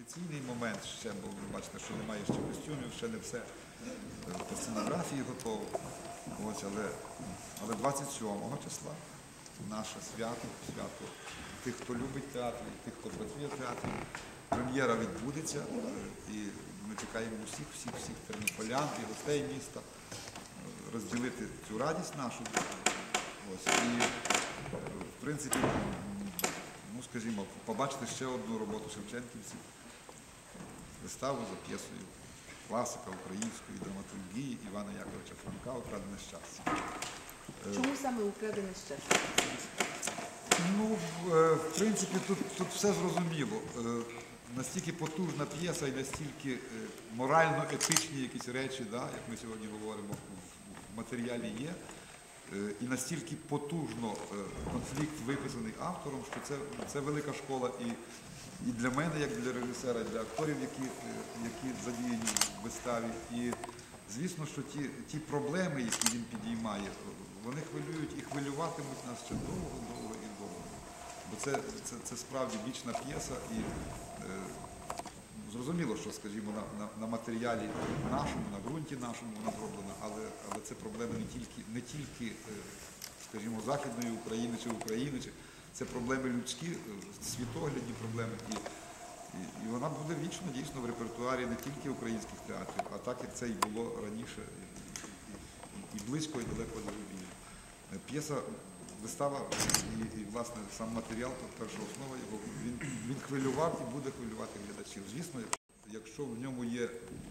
репетиційний момент ще, бо ви бачите, що немає ще костюмів, ще не все по сценографії готово. Ось, але 27 числа наше свято, свято тих, хто любить театр, і тих, хто працює в театрі. Прем'єра відбудеться, і ми чекаємо всіх тернополян і гостей міста розділити цю радість нашу. Ось, і, в принципі, ну, скажімо, побачити ще одну роботу шевченківців, виставу за п'єсою класика української драматургії Івана Яковлевича Франка «Украдене щастя». Чому саме «Украдене щастя»? Ну, в принципі, тут все зрозуміло. Настільки потужна п'єса і настільки морально-етичні якісь речі, да, як ми сьогодні говоримо, в матеріалі є, і настільки потужно конфлікт виписаний автором, що це велика школа і для мене, як для режисера, і для акторів, які задіяні в виставі. І звісно, що ті проблеми, які він підіймає, вони хвилюють і хвилюватимуть нас ще довго і довго. Бо це справді вічна п'єса, і зрозуміло, що, скажімо, на матеріалі нашому, на ґрунті нашому вона зроблена, але це проблеми не тільки, скажімо, Західної України чи України, це проблеми людські, світоглядні проблеми. І вона буде вічно, дійсно, в репертуарі не тільки українських театрів, а так, як це і було раніше, і близько, і далеко до Львова. П'єса, вистава і, власне, сам матеріал, перша основа його, він хвилював і буде хвилювати глядачів. Звісно, якщо в ньому є,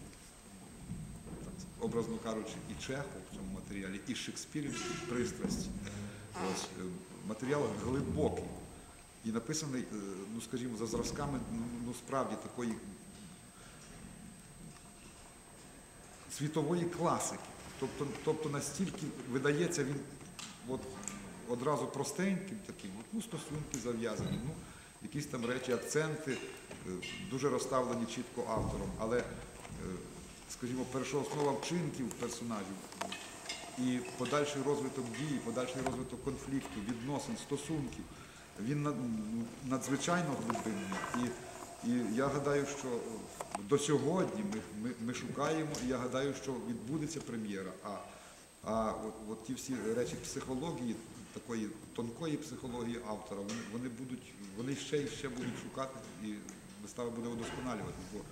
образно кажучи, і Чехов в цьому матеріалі, і шекспірівські пристрасті, матеріал глибокий і написаний, ну, скажімо, за зразками, ну, справді, такої світової класики. Тобто настільки видається він одразу простеньким таким, ну, стосунки зав'язані, ну, якісь там речі, акценти, дуже розставлені чітко автором, але, скажімо, першооснова вчинків персонажів і подальший розвиток дії, подальший розвиток конфлікту, відносин, стосунків, він надзвичайно глибинний. І я гадаю, що до сьогодні ми шукаємо, і я гадаю, що відбудеться прем'єра. А от ті всі речі психології, такої тонкої психології автора, вони ще будуть шукати, і вистава буде удосконалюватися. Бо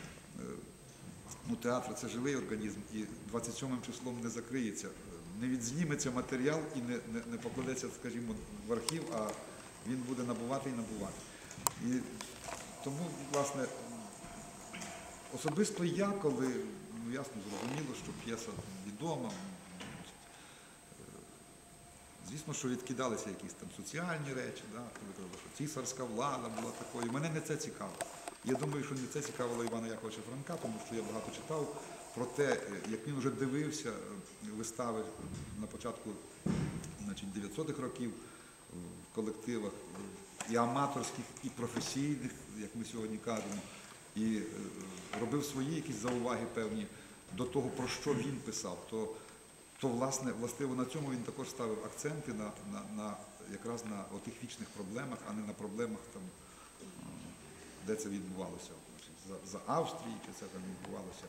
театр – це живий організм, і 27 числом не закриється, не відзніметься матеріал і не покладеться, скажімо, в архів, а він буде набувати і набувати. І тому, власне, особисто я, коли, ну, ясно, зрозуміло, що п'єса відома, звісно, що відкидалися якісь там соціальні речі, да, що цісарська влада була такою. Мене не це цікаво. Я думаю, що не це цікавило Івана Яковлевича Франка, тому що я багато читав про те, як він вже дивився вистави на початку 900-х років в колективах і аматорських, і професійних, як ми сьогодні кажемо, і робив свої якісь зауваги певні до того, про що він писав. То властиво на цьому він також ставив акценти якраз на отих вічних проблемах, а не на проблемах, там, де це відбувалося. За Австрії, чи це там відбувалося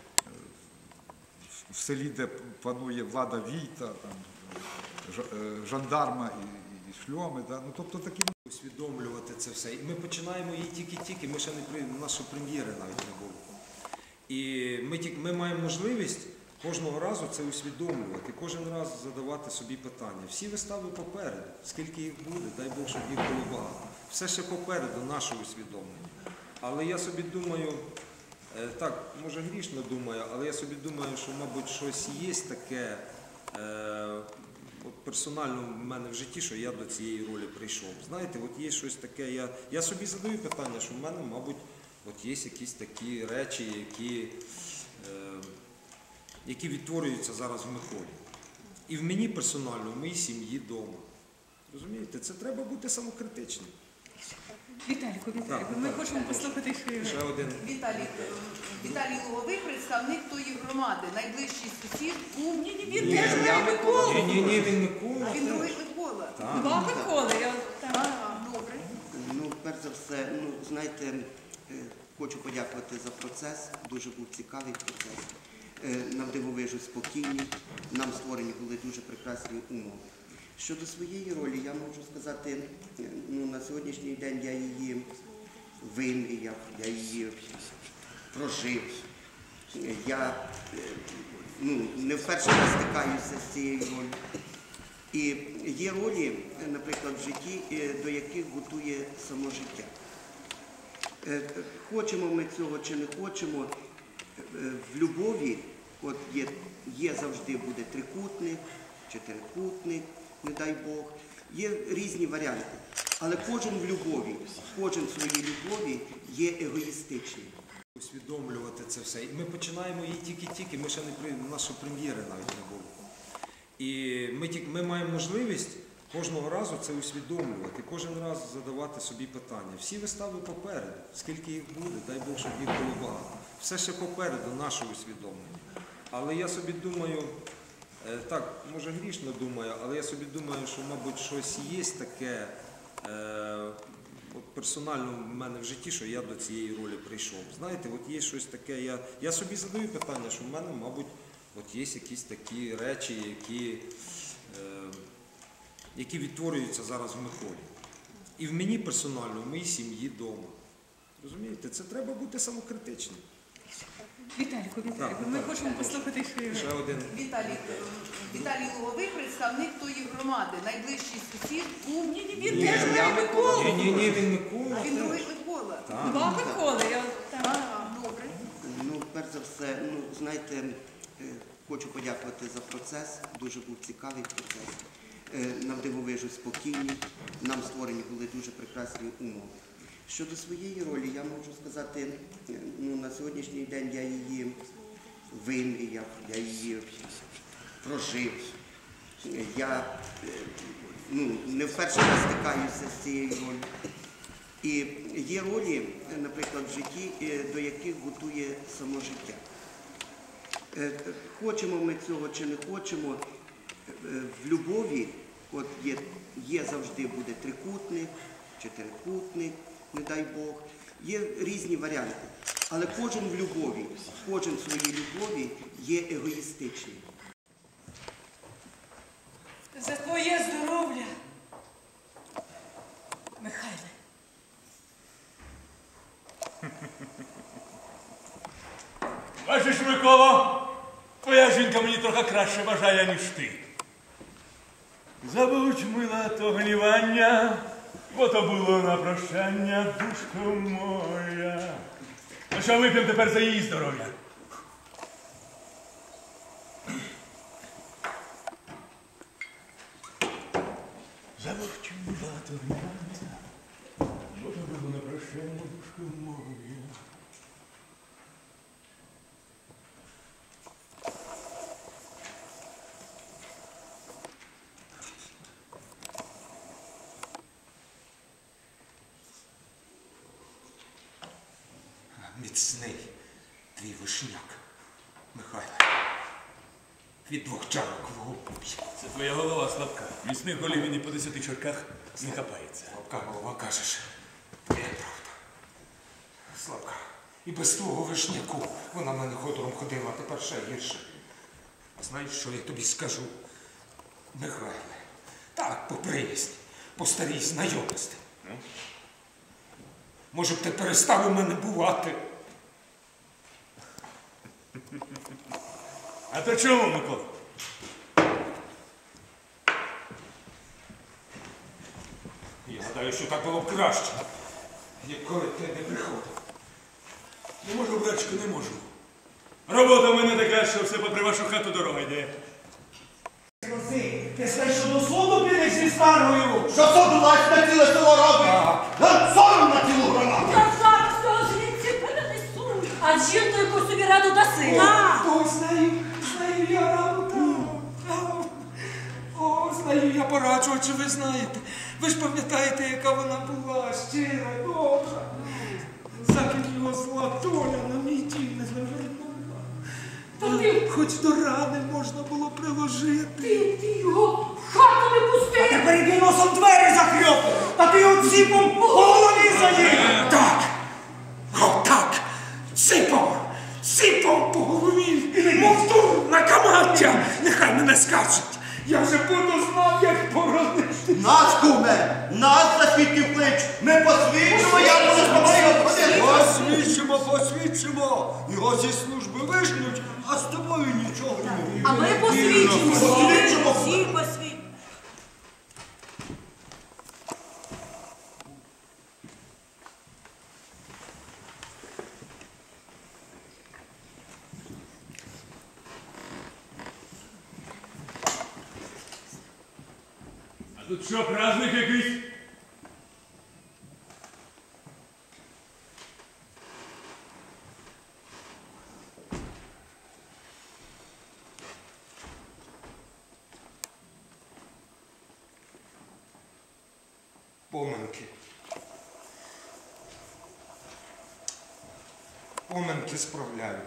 в селі, де панує влада Війта, там, жандарма і шльоми. Да? Ну, тобто такі... Усвідомлювати це все. І ми починаємо її тільки-тільки, ми ще нашої прем'єри навіть не було. І ми маємо можливість кожного разу це усвідомлювати, кожен раз задавати собі питання. Всі вистави попереду, скільки їх буде, дай Бог, щоб їх було багато. Все ще попереду, наше усвідомлення. Але я собі думаю, так, може грішно думаю, але я собі думаю, що, мабуть, щось є таке персонально в мене в житті, що я до цієї ролі прийшов. Знаєте, от є щось таке, я собі задаю питання, що в мене, мабуть, от є якісь такі речі, які відтворюються зараз в Миколі. І в мені персонально, в моїй сім'ї вдома. Розумієте, це треба бути самокритичним. Віталіку, ми хочемо послухати ще один. Віталій Луговий, представник тої громади, найближчий сусід був... Ні, він теж Микола. Ні, він Микола. А він другий Микола. Два Миколи. Добре. Ну, перш за все, ну, знаєте, хочу хочу подякувати за процес. Дуже був цікавий процес. Навдивовижу спокійний. Нам створені були дуже прекрасні умови. Щодо своєї ролі, я можу сказати, на сьогоднішній день я її вимріяв, я її прожив. Я не вперше стикаюся з цією ролью. І є ролі, наприклад, в житті, до яких готує само життя. Хочемо ми цього чи не хочемо, в любові є завжди буде трикутник, чотирикутник, не дай Бог. Є різні варіанти. Але кожен в любові, кожен в своїй любові є егоїстичним. Усвідомлювати це все. І ми починаємо її тільки-тільки, ми ще не нашої прем'єри навіть не було. І ми маємо можливість кожного разу це усвідомлювати, кожен раз задавати собі питання. Всі вистави попереду, скільки їх буде, дай Бог, щоб їх було багато. Все ще попереду, наше усвідомлення. Але я собі думаю, так, може грішно думаю, але я собі думаю, що, мабуть, щось є таке персонально в мене в житті, що я до цієї ролі прийшов. Знаєте, от є щось таке, я собі задаю питання, що в мене, мабуть, от є якісь такі речі, які відтворюються зараз в Миколі. І в мені персонально, в моїй сім'ї вдома. Розумієте, це треба бути самокритичним. Віталіку, ми хочемо послухати Ще один. Віталій Луговий, представник тої громади. Найближчий сусід був... Він теж Микола. Ні, він Микола. Він другий Микола. Два Миколи. Добре. Перш за все, знаєте, хочу подякувати за процес. Дуже був цікавий процес. Навдивовижу спокійний. Нам створені були дуже прекрасні умови. Щодо своєї ролі, я можу сказати, на сьогоднішній день я її вимріяв, я її прожив. Я не вперше стикаюся з цією ролью. І є ролі, наприклад, в житті, до яких готує само життя. Хочемо ми цього чи не хочемо, в любові є завжди буде трикутник, чотирикутник, не дай Бог. Є різні варіанти. Але кожен в любові, кожен в своїй любові є егоїстичним. За твоє здоров'я, Михайле. Бачиш, Микола, твоя жінка мені трохи краще бажає, ніж ти. Забудь, мила, то гнівання, бо то було на прощання, душко моя. Ну що, вип'ємо тепер за її здоров'я? Забудь, мила, то гнівання, бо то було на прощання, душко моя. Міцний твій вишняк, Михайле. Від 2 чарок в губу. Це твоя голова слабка. Міцних голів він і по 10 чарках не хапається. Слабка голова, кажеш. Твоя правда. Слабка. І без твого вишняку вона мене ходором ходила, а тепер ще гірше. А знаєш, що я тобі скажу? Михайле, так, по приязні, по старій знайомості. Може б ти перестав у мене бувати? А то чому, Микола? Я гадаю, що так було б краще, як коли ти не приходив. Не можу, братчику, не можу. Робота в мене така, що все попри вашу хату дорога йде. Ти знаєш, що до суду підеш зі старою? Що суду лазь на ціле село робить? Сором на цілу громаду! Я зараз цього звідси перенесу. А жінку яку собі раду даси. О, знаю я раду. О, знаю я пораджу, чи ви знаєте. Ви ж пам'ятаєте, яка вона була щира, добра. Закидла зла доля на мій дім не завернула. Та ти, Хоч до рани можна було приложити. ти його в хату не пусти. Тепер іди носом двері захльопай! Та ти його ціпом по голові заїв! Так, о, так. Сипав по голові, мов тур на камаття. Нехай мене скачуть. Я вже буду знав, як поронити. Нас, куме, нас за свідків клич. Ми посвідчимо, як вони з тобою ходили. Посвідчимо. Його зі служби вижнуть, а з тобою нічого не буде. А ми посвідчимо. Посвідчимо. Всі посвідчимо. А тут що, праздник якийсь? Поминки. Поминки справляю.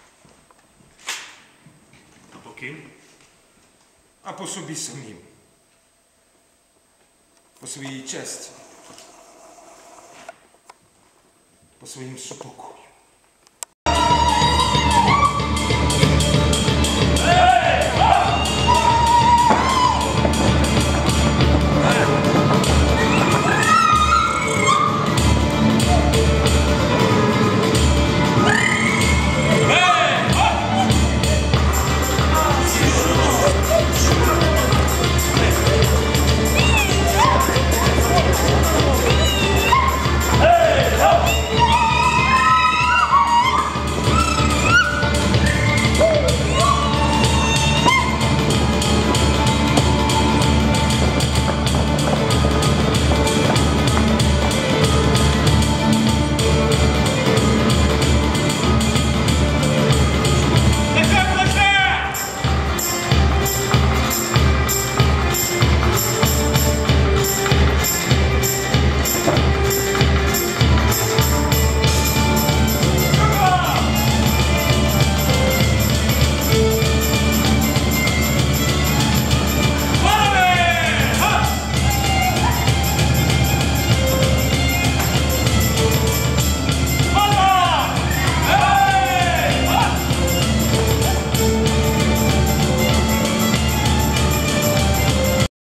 А по ким? А по собі самим. По своїй честі. По своїм супокою.